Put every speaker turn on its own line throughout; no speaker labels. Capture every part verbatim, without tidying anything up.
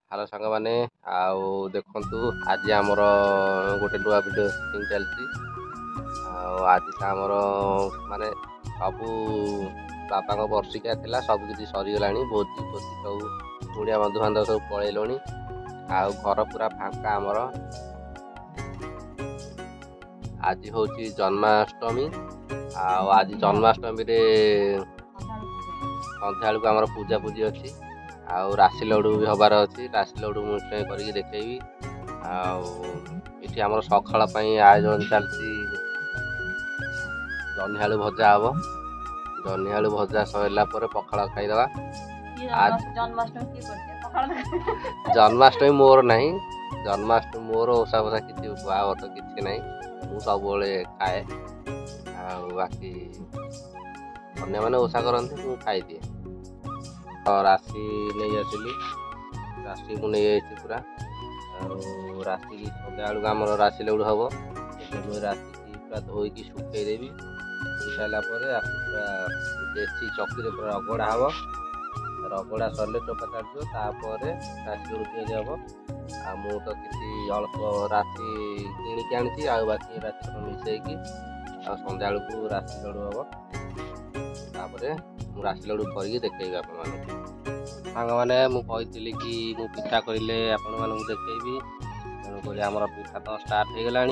Hello सांग मैंने आउ देखु आज आमर गोटे नुआ भिडियो सुटिंग चलती आज तो आमर माने सबू बापा वर्षिका थिला सब किसी सरीगला भोजी भोजी सब कुड़िया बंधुबांधव सब पलैल आउ घर पूरा फांका आमर आज हूँ जन्माष्टमी आज जन्माष्टमी रे संध्या को आमर पूजा पूजी अच्छी आउ राशि लड्डू भी हबार अच्छी राशि लड्डू मुझे करके देखी आम सकाल आयोजन चलती जह्नी आलू भजा हम जह्नी आलू भजा सरला पखाड़ खाईदे आज जन्माष्टमी मोर नहीं जन्माष्टमी मोर ओषा फषा किसी बात किसी ना मु सब खाए बाकी अन्य मैंने ओषा करते मुझे खाईदिए राशि नहीं आसिली राशि को नहीं पूरा राशि की सन्ध्या बेलू आम राशि लड्डू हम राशि की पूरा धोईकी सुखे देवी सारापर पूरा देसी चक्की पूरा रगड़ा हम रगड़ा सरले चोपा छाड़ राशि लड्डू तैयारी हम आ मु तो किसी अल्प राशि किणिकी आनी आ बाकी राशि मिसेकी आ सन्ध्या बेलू राशि लड्डू हम राशि लड्डू करके देखी आप सांग मैंने मुझे कि मु पिठा करें आपण मानक देखी तेणुक आम पिठा तो स्टार्ट हो गला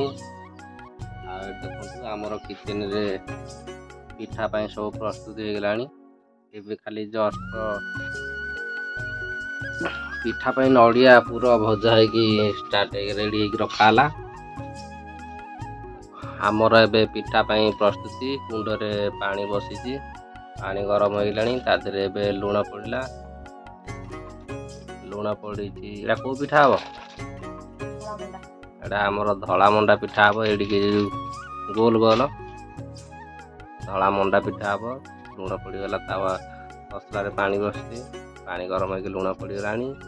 देखो आमर किचेन रे पिठा पाई सब प्रस्तुत हो गला खाली जस्ट पिठा पाई नड़िया पूरा भजा है स्टार्ट रेडी हो रखाला आमर ए पिठा पाई प्रस्तुति कुंडे पानी बसी पानी गरम हो गला लुण पड़ा लुण पड़ी कौ पिठा हम एटा आमर धला मंडा पिठा हम ये गोल गोल धला मंडा पिठा हम लुण पड़गला तावा मसलार पानी बसती पानी गरम हो लुण पड़गला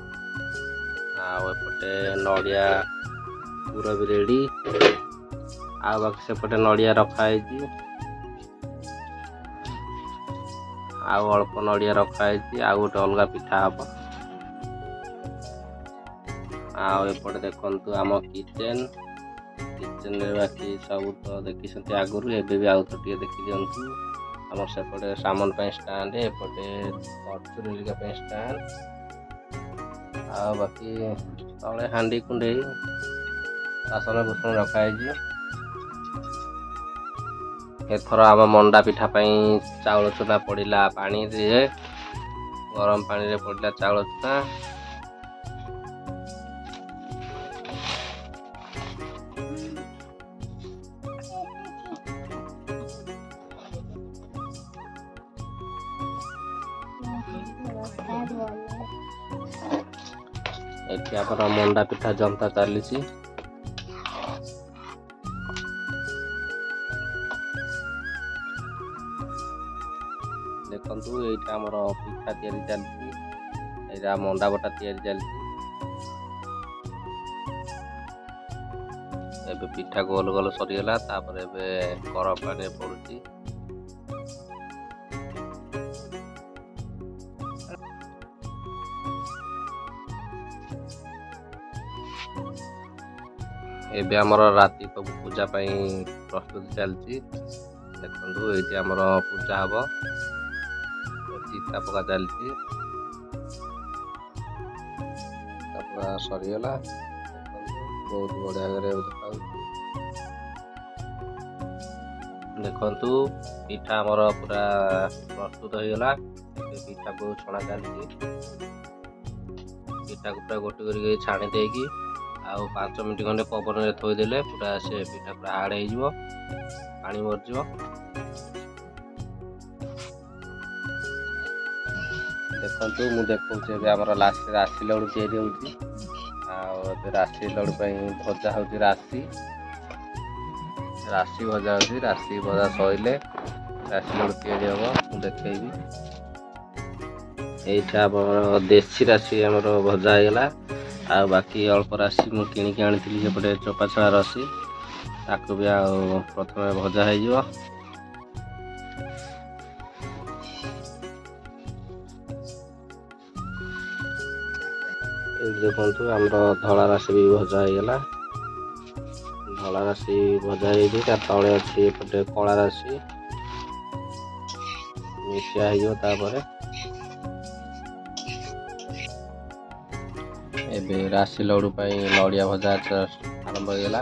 आपटे नड़िया पूरा भी रेडी आ बाकी सेपटे नड़िया रखाई आउ अल्प नड़िया रखाई आ गोटे अलग पिठा हम आपटे देखु आम किचेन किचेन बाकी सब तो देखी आगुरी एबे भी आउ तो देखी दिंतु आम सेपटे सामान स्टाण्ड एपटे कचुरी स्टाण्ड आ बाकी तले हांडी कुंडे बासन कुसन रखाई एथर आम मंडा पिठा पाई चाउल चुना पड़ा पानी रे गरम पानी रे पड़ा चाउल चुना एठी आपन मंडा पिठा जनता चली देखु ये पिठा तैयारी चलती यहाँ मंडा बटा तैयारी चलती एबे पिठा गोल गोल सरीगला तापर एबे गरम पानी पड़ुची एबे आमर राति पूजा पाई प्रस्तुति चलती देखु ये आमर पूजा हम चिता पका चलती पूरा सरीगला बहुत बढ़िया देखु पिठा आमर पूरा प्रस्तुत हो गला पिठा को छणा चलती पिठा को पूरा गोटे करके छाणी देकी आउ पांच मिनट खंडे पवन में थोदेले पूरा से पिठा पूरा हार्ड हो पानी मरज देखु मुझे देखा आम राशि लड्डू तैयारी हो राशि लड्डू भजा हो राशि राशि भजा हो राशि भजा सैले राशि लड्डू तैयारी हम देखेबी यहाँ देसी राशि आम भजा होगा आ बाकी अल्प राशि मुझे किणिकी आनी सेपटे चोपा छड़ा रसी ताकू भी आ प्रथम भजा हो देखु आमर धला राशि भी भजा होगा। धला राशि भजा हो तले अच्छी एपटे कला राशि मिसिया हो। एबे राशि लडू नड़िया भजा आरंभ होगा।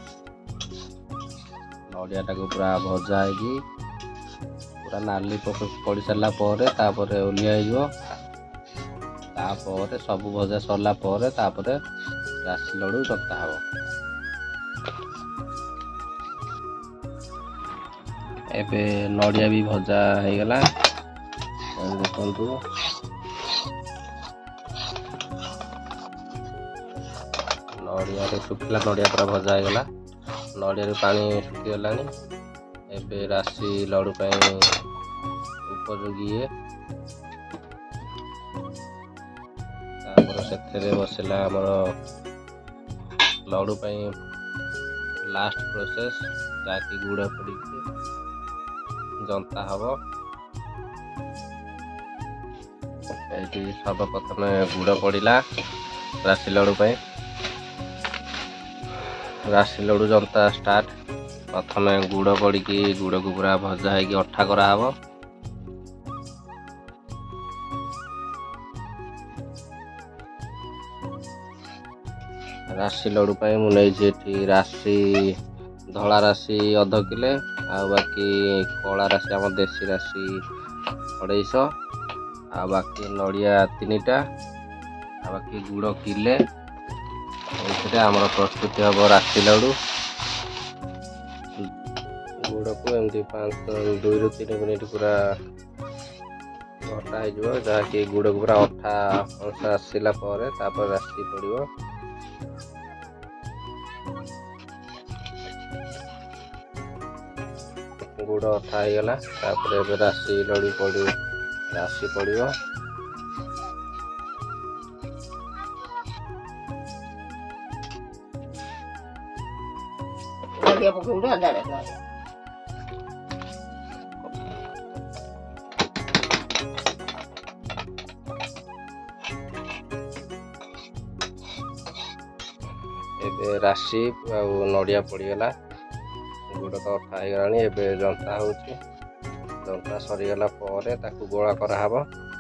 नड़िया टाक पूरा भजा है पूरा नाली पड़ सारा पर ओह्लिया तापर सब भजा सरला पर तापर राशि लडू जंता हम। एबे नड़िया भी भजा होगा। देखु नड़िया सुखिला नड़िया पूरा भजा होगा। नड़िया पानी सुखीगला। एबे राशि लडू उपयोगी से बसला आमर लडू लास्ट प्रोसेस जाकि गुड़ पड़ी जंता हम। ये सर्वप्रथम गुड़ पड़ा राशि लडू राशि लडू जंता स्टार्ट। प्रथम गुड़ पड़ी गुड़ को पूरा भजा हो अठा कराव। राशि लडू मुझे राशि धला राशि अध किले आ बाकी कला राशि आम देसी राशि अढ़ाईश आ बाकी नड़िया तीन टा आ बाकी गुड़ किले आम प्रस्तुति हम राशि लडू। गुड़ को एमती पाँच दुई रु तीन मिनिट पूरा घटा हो जहाँकि गुड़ को पूरा अठा अंश आसला पर राशि पड़ो। गुड़ अठा होगा तापर राशि लडू पड़ राशि पड़ो। एबे राशि नड़िया पड़गला। गुड़ तो अठा होगा। एबे जंता हो जंता सरीगला गोला कराव।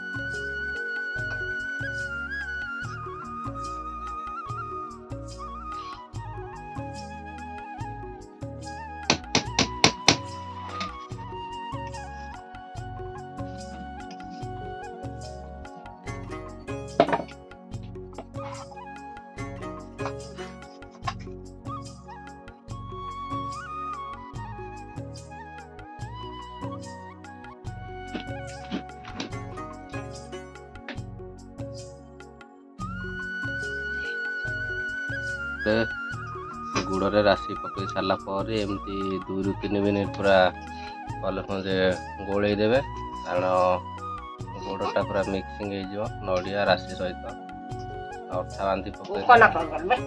गुड़ राशि पकई सारा पर एमती दुई रु तीन मिनिट पूरा भल मजे गोल देवे कारण गुड़टा पूरा मिक्सिंग हो नड़िया राशि सहित अठा बांधी पकई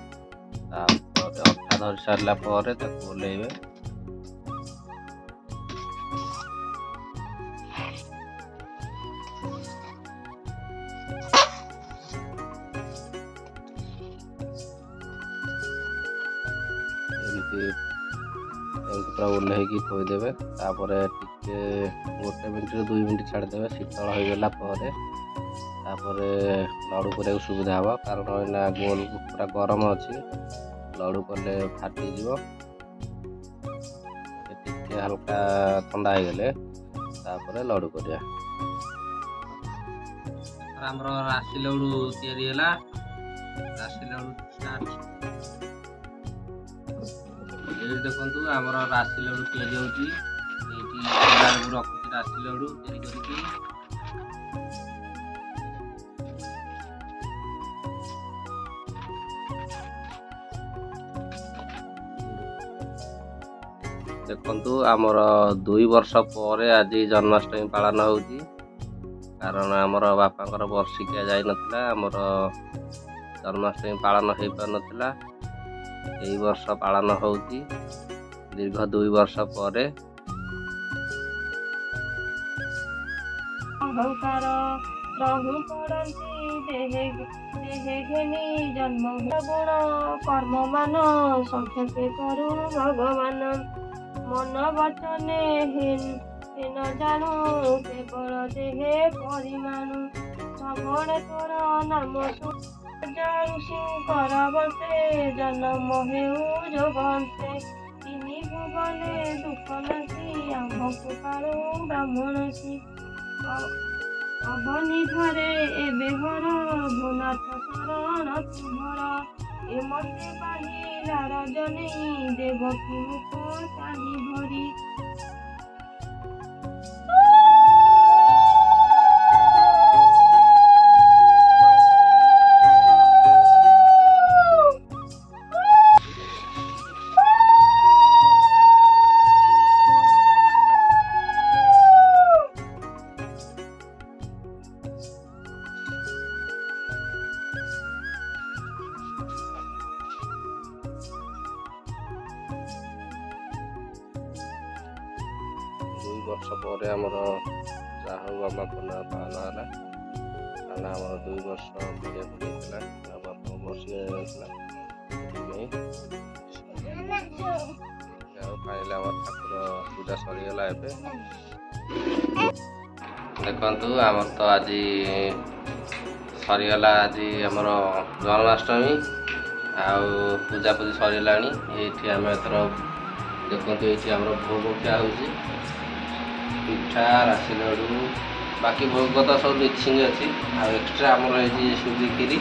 अठा धरी सारा पर ओल्लैबे। पूरा ओल्लैक थोदेवे तापर टिके गोटे मिनट दुई मिनट छाड़देवे शीतल होगला तापर लडू कर सुविधा हम कारण ना गोल पूरा गरम अच्छी लडू कले फाटीज टिके हल्का ठंडा होगले तापर लडू करिया। आमर राशि लडू तैयारी राशि लडू स्टार्ट। देखु आमर राशि लडू तैयारी हो रखुची राशि लडू तैयारी देखु आमर दुई वर्ष पर आज जन्माष्टमी पालन होती कारण आमर बापा वर्षिकिया जाई नथिला आमर जन्माष्टमी पालन हो पार नथिला। एई वर्ष पालन होती दीर्घ दुई वर्ष पर।
अहंकार रहु पड़ती देहे देहे घेनी जन्म गुण कर्म मान संक्षेपे करू भगवान मन वचने न जानू केवल देहे परिमाणु भगवान तोर नाम ऋषिकर बसे जन्म हेउ जोगंते तीन भुवने दुख नासी आम्भकु कालु ब्राह्मणसी अबनी घरे एबे हर भुनाथ शरण तुम्हर ए मते पाहिला रजनी देवकी मुख चाहि भरी
दुई वर्ष पर आमर जहाँ बाबा पुनः पालन है काना आम दुई वर्ष पूजा पूजा बापा वर्ष फाइल ठाकुर पूजा सरीगला ए देखु आम तो आज सरीगला आज आमर जन्माष्टमी आउ पूजा पूजी सरीला ये आम एथर देखते ये आम भोग क्या हो पिठा राशि लड्डू बाकी भोग तो सब मिक्सिंग अच्छी एक्सट्रा आमर ये सुजी खीरी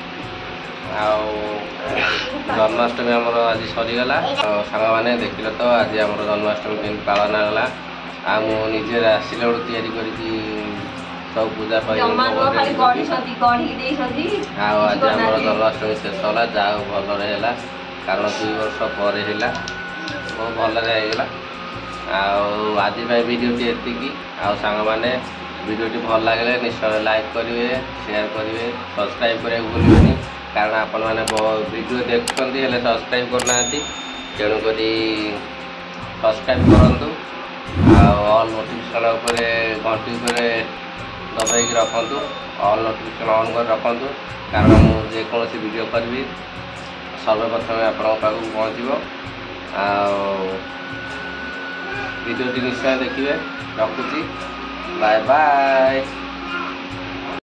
जन्माष्टमी आमर आज सरीगला सांग मैंने देख तो आज आम जन्माष्टमी केमी पालन है आ मुझे राशि लड्डू तैयारी कर सब पूजा आज आम जन्माष्टमी शेष है जहाँ भल है कारण दुई वर्ष पर बहुत भल आज वीडियो टी सांग मैंने वीडियो टी भल लगे निश्चय लाइक करेंगे शेयर करेंगे सब्सक्राइब करने भूलें कारण आपण मैंने वीडियो देखते हैं सब्सक्राइब करना तेणुक सब्सक्राइब करूँ ऑल नोटिफिकेशन घंटी दबाई रखु ऑल नोटिफिकेशन ऑन कर रखु कारण मुझे जेकोसी वीडियो करी सर्वप्रथम आपण पाक पहुँचो वीडियो निश्चय देखिए रखुची बाय बाय।